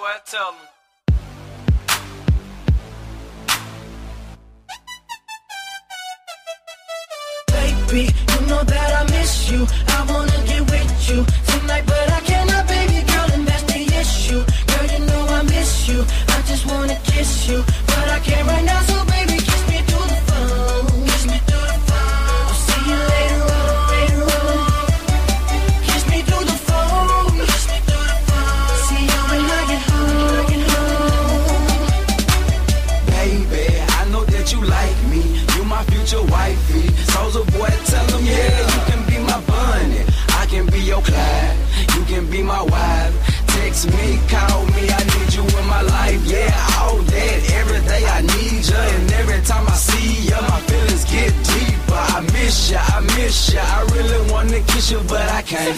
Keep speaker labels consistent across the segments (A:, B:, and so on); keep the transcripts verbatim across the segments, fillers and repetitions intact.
A: boy, tell me.
B: Baby, you know that I miss you. I wanna get with you tonight, but I cannot, baby girl, and that's the issue. Girl, you know I miss you. I just wanna kiss you, but I can't right now, so baby, kiss me through the phone. Kiss me through the phone. I'll see you later on, later on. Kiss me through the phone. Kiss me through the phone. See you when I get home, get home.
C: Baby, I know that you like me. You my future wifey. Soldier boy, tell them, yeah, you can be my bunny. I can be your Clyde. You can be my wife. Text me, call me, I need you in my life. Yeah, all that, every day I need you. And every time I see you, my feelings get deeper. I miss you, I miss you. I really wanna kiss you, but I can't.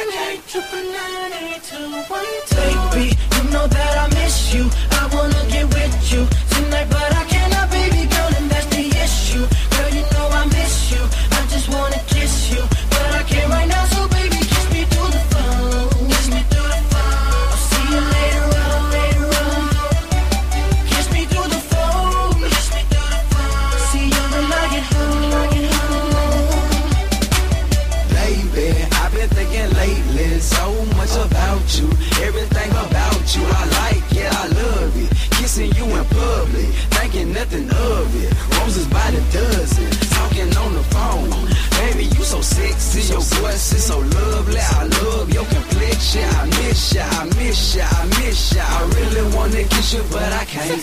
B: Baby, you know that I miss you. I wanna get with you tonight, but I cannot, baby girl, and that's the issue. Girl, you know I miss you. I just wanna kiss you, but I can't right now, so baby, kiss me through the phone. Kiss me through the phone. I'll see you later on, later on. Kiss me through the phone. Kiss me through the phone. See you when I get home, I get home.
C: Baby, I've been thinking lately so much about you. Everything about you, I like it, I love it. Kissing you in public, thinking nothing of it. Roses by the dozen, talking on the phone. Baby, you so sexy, your voice is so lovely. I love your complexion. I miss ya, I miss ya, I miss ya. I really wanna kiss you, but I can't.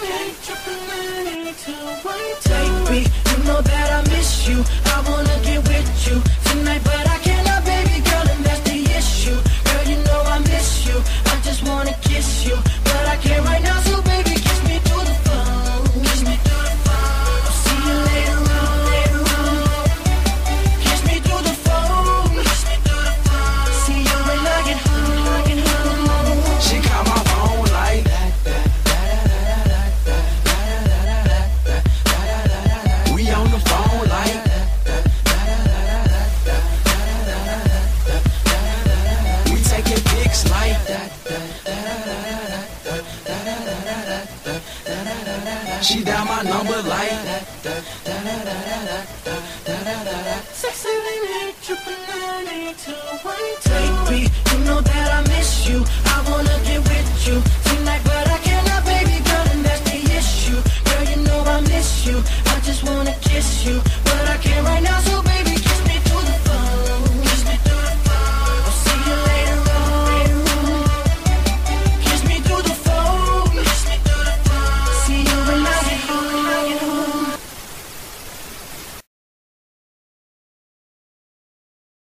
B: Baby, you know that I miss you. I wanna get with you tonight, but I cannot, baby girl, and that's the issue. Girl, you know I miss you. I just wanna kiss you, but I can't right now, so baby, kiss me through the phone. Kiss me through the phone. I'll see you later on, later on. Kiss me through the phone. Kiss me through the phone. See you when I get home, I get home.
C: She call my phone like we on the phone like we taking pics like she dial my number like
B: Six, seven, eight, triple nine, eight, two, one, two. Baby, you know that I miss you.